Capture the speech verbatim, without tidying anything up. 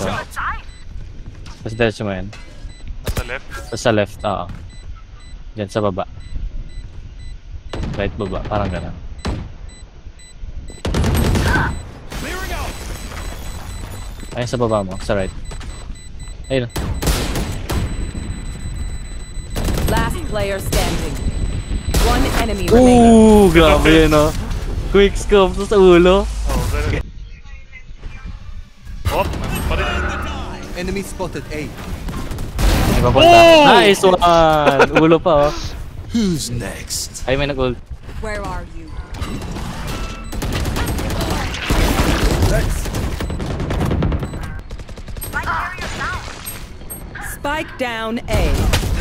diretso. Tapos diretso mo yan. Nasa left? Tapos sa left, oo. Diyan sa baba. Right baba, parang gano'n. Ayun sa baba mo, sa right. Ayun. Last player standing. One enemy remaining. Ooh, grabe yun, no? Quick scope sa ulo. Oh, very good. Oh, pa rin. Enemy spotted A. Ay, papunta. Oh! Nice one! Ulo pa, oh. Who's next? Ay, may nag-ult. Where are you? Spike down A.